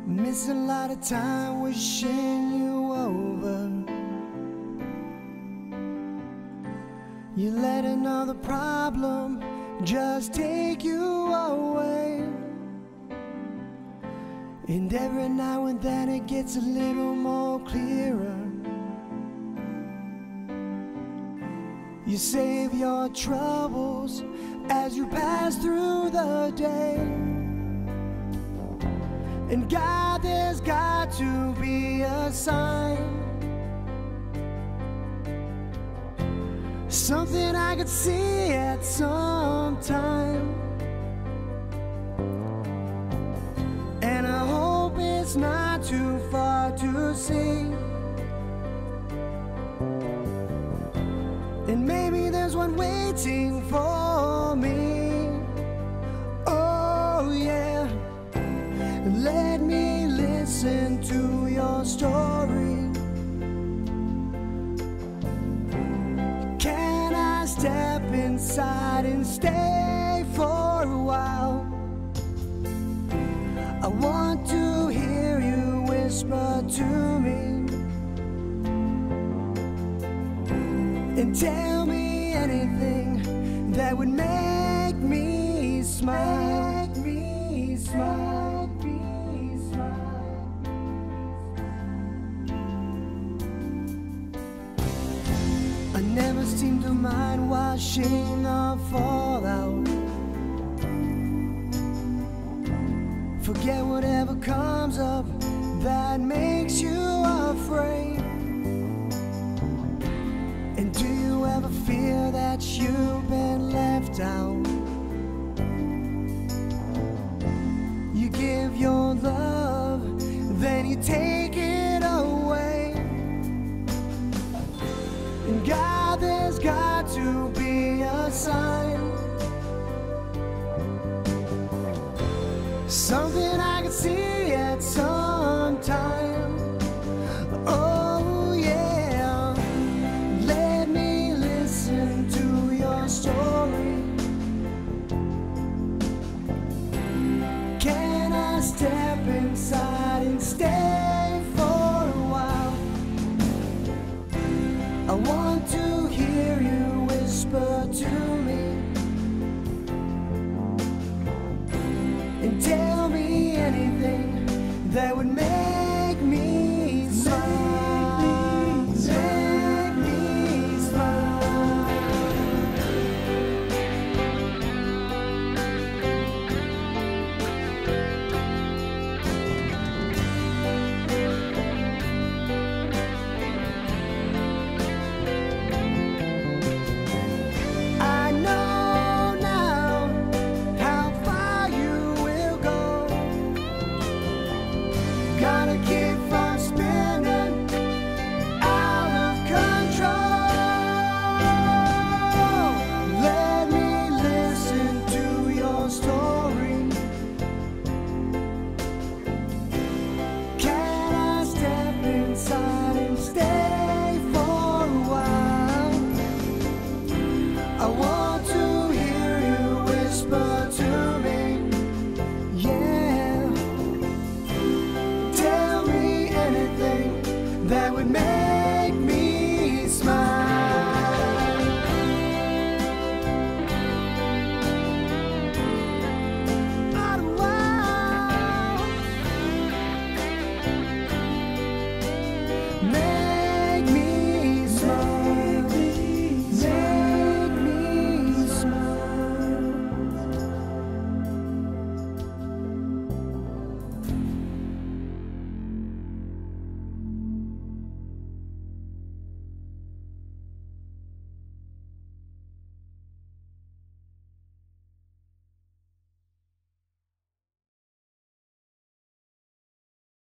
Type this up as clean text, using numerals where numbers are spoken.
Miss a lot of time wishing you over. You let another problem just take you away. And every now and then it gets a little more clearer. You save your troubles as you pass through the day. And God, there's got to be a sign, something I could see at some time. And I hope it's not too far to see. And maybe there's one waiting for me. Oh yeah, let me listen to your story. Can I step inside and stay for a while? I want to hear you whisper to me and tell me anything that would make me smile. Make me smile. Make me smile. I never seem to mind washing off fallout. Forget whatever comes up that makes you afraid. And do you ever fear that you've been left out? You give your love, then you take it away. And God, there's got to be a sign, something I can see at some time. Oh yeah, let me listen to your story. Can I step inside and stay for a while? I want to hear you whisper to me and tell me anything that would make